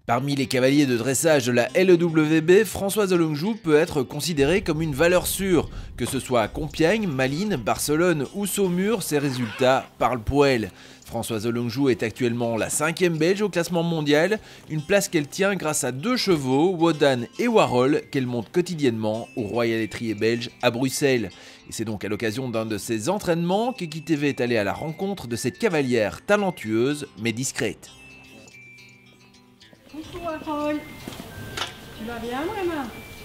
Parmi les cavaliers de dressage de la LEWB, Françoise Olongju peut être considérée comme une valeur sûre. Que ce soit à Compiègne, Malines, Barcelone ou Saumur, ses résultats parlent pour elle. Françoise Olongju est actuellement la 5e belge au classement mondial, une place qu'elle tient grâce à 2 chevaux, Wodan et Warhol, qu'elle monte quotidiennement au Royal Étrier belge à Bruxelles. Et c'est donc à l'occasion d'un de ses entraînements qu'Equitv est allé à la rencontre de cette cavalière talentueuse mais discrète. Coucou Harold, tu vas bien vraiment?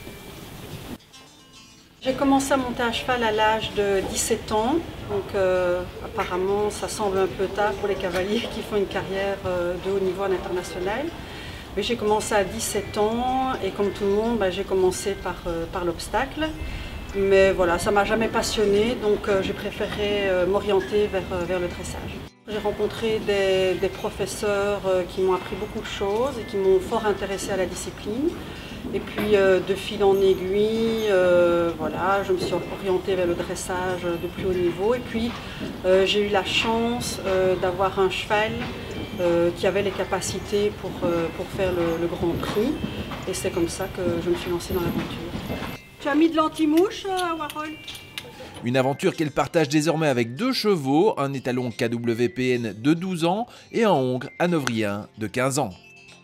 J'ai commencé à monter à cheval à l'âge de 17 ans, donc apparemment ça semble un peu tard pour les cavaliers qui font une carrière de haut niveau à l'international. Mais j'ai commencé à 17 ans et comme tout le monde, j'ai commencé par l'obstacle. Mais voilà, ça ne m'a jamais passionnée, donc j'ai préféré m'orienter vers le dressage. J'ai rencontré des professeurs qui m'ont appris beaucoup de choses et qui m'ont fort intéressée à la discipline. Et puis de fil en aiguille, voilà, je me suis orientée vers le dressage de plus haut niveau. Et puis j'ai eu la chance d'avoir un cheval qui avait les capacités pour faire le Grand Prix. Et c'est comme ça que je me suis lancée dans l'aventure. Tu as mis de l'anti-mouche, Warhol? Une aventure qu'elle partage désormais avec 2 chevaux, un étalon KWPN de 12 ans et un hongre hanovrien de 15 ans.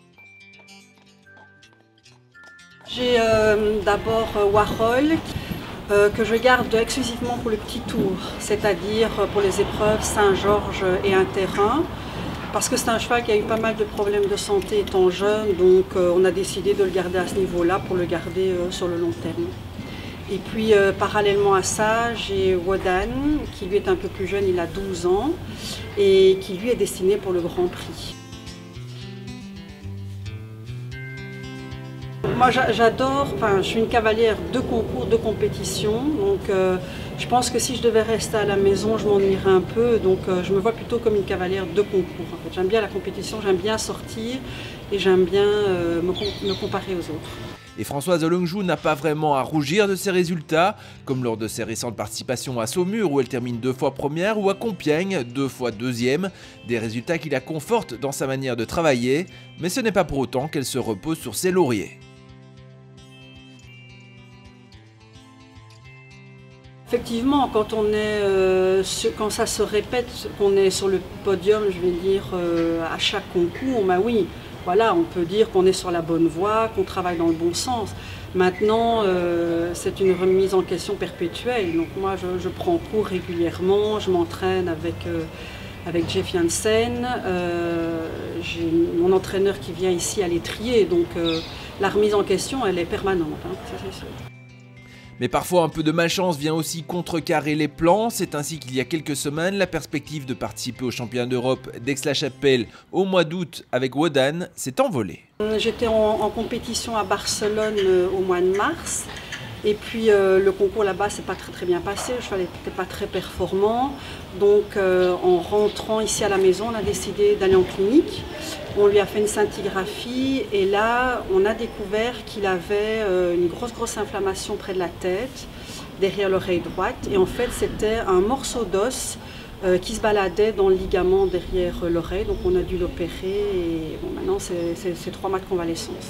J'ai d'abord Warhol que je garde exclusivement pour le petit tour, c'est-à-dire pour les épreuves Saint-Georges et un terrain. Parce que c'est un cheval qui a eu pas mal de problèmes de santé étant jeune, donc on a décidé de le garder à ce niveau-là pour le garder sur le long terme. Et puis parallèlement à ça, j'ai Wodan, qui lui est un peu plus jeune, il a 12 ans, et qui lui est destiné pour le Grand Prix. Moi j'adore, je suis une cavalière de concours, de compétition, donc je pense que si je devais rester à la maison, je m'ennuierais un peu, donc je me vois plutôt comme une cavalière de concours. En fait. J'aime bien la compétition, j'aime bien sortir et j'aime bien me comparer aux autres. Et Françoise Olongju n'a pas vraiment à rougir de ses résultats, comme lors de ses récentes participations à Saumur où elle termine 2 fois première ou à Compiègne 2 fois 2e, des résultats qui la confortent dans sa manière de travailler, mais ce n'est pas pour autant qu'elle se repose sur ses lauriers. Effectivement, quand ça se répète, qu'on est sur le podium, je vais dire, à chaque concours, oui, voilà, on peut dire qu'on est sur la bonne voie, qu'on travaille dans le bon sens. Maintenant, c'est une remise en question perpétuelle. Donc moi, je prends cours régulièrement, je m'entraîne avec Jeff Janssen. J'ai mon entraîneur qui vient ici à l'étrier, donc la remise en question, elle est permanente, ça c'est sûr. Mais parfois un peu de malchance vient aussi contrecarrer les plans, c'est ainsi qu'il y a quelques semaines, la perspective de participer au championnat d'Europe d'Aix-la-Chapelle au mois d'août avec Wodan s'est envolée. J'étais en compétition à Barcelone au mois de mars et puis le concours là-bas s'est pas très bien passé, le cheval n'était pas très performant, donc en rentrant ici à la maison on a décidé d'aller en clinique. On lui a fait une scintigraphie et là, on a découvert qu'il avait une grosse inflammation près de la tête, derrière l'oreille droite. Et en fait, c'était un morceau d'os qui se baladait dans le ligament derrière l'oreille. Donc on a dû l'opérer et bon, maintenant, c'est 3 mois de convalescence.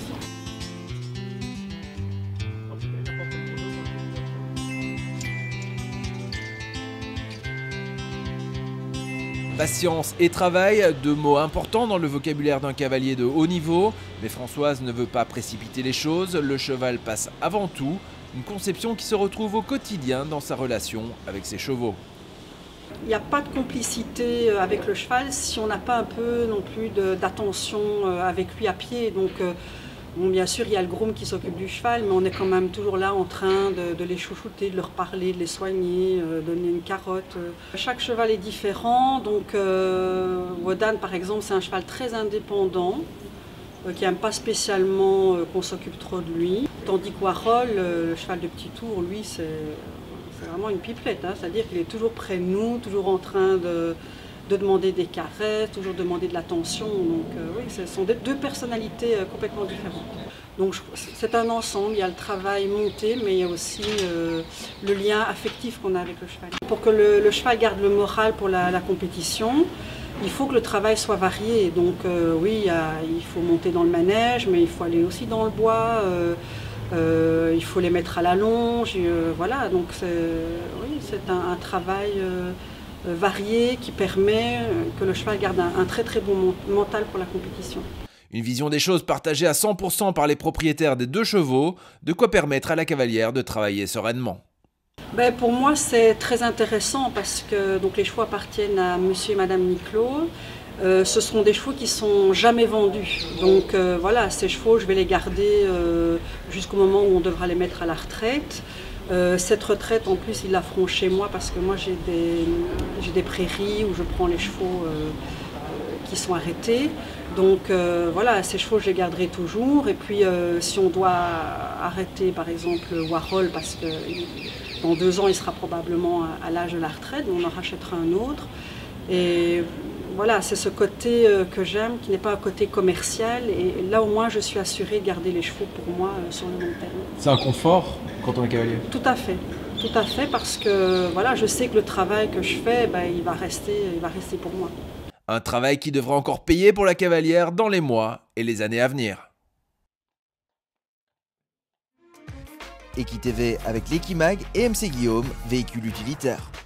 Patience et travail, 2 mots importants dans le vocabulaire d'un cavalier de haut niveau, mais Françoise ne veut pas précipiter les choses, le cheval passe avant tout, une conception qui se retrouve au quotidien dans sa relation avec ses chevaux. Il n'y a pas de complicité avec le cheval si on n'a pas un peu non plus d'attention avec lui à pied. Donc, bon, bien sûr, il y a le groom qui s'occupe du cheval, mais on est quand même toujours là en train de les chouchouter, de leur parler, de les soigner, donner une carotte. Chaque cheval est différent, donc Wodan par exemple c'est un cheval très indépendant, qui n'aime pas spécialement qu'on s'occupe trop de lui. Tandis que Warhol, le cheval de petit tour, lui c'est vraiment une pipelette, c'est-à-dire qu'il est toujours près de nous, toujours en train de demander des caresses, toujours demander de l'attention. Donc oui, ce sont 2 personnalités complètement différentes. Donc c'est un ensemble, il y a le travail monté, mais il y a aussi le lien affectif qu'on a avec le cheval. Pour que le cheval garde le moral pour la compétition, il faut que le travail soit varié. Donc oui, il faut monter dans le manège, mais il faut aller aussi dans le bois. Il faut les mettre à la longe. Voilà, donc c'est un travail varié qui permet que le cheval garde un très très bon mental pour la compétition. Une vision des choses partagée à 100% par les propriétaires des 2 chevaux, de quoi permettre à la cavalière de travailler sereinement. Ben, pour moi, c'est très intéressant parce que donc, les chevaux appartiennent à monsieur et madame Niclot. Ce sont des chevaux qui sont jamais vendus. Donc voilà, ces chevaux, je vais les garder jusqu'au moment où on devra les mettre à la retraite. Cette retraite, en plus, ils la feront chez moi parce que moi, j'ai des prairies où je prends les chevaux qui sont arrêtés. Donc voilà, ces chevaux, je les garderai toujours. Et puis, si on doit arrêter, par exemple, Warhol, parce que dans 2 ans, il sera probablement à l'âge de la retraite, on en rachètera un autre. Et voilà, c'est ce côté que j'aime, qui n'est pas un côté commercial. Et là, au moins, je suis assurée de garder les chevaux pour moi sur le long terme. C'est un confort quand on est cavalier? Tout à fait, parce que voilà, je sais que le travail que je fais, ben, il va rester pour moi. Un travail qui devra encore payer pour la cavalière dans les mois et les années à venir. EquiTV avec l'Equimag et MC Guillaume, véhicule utilitaire.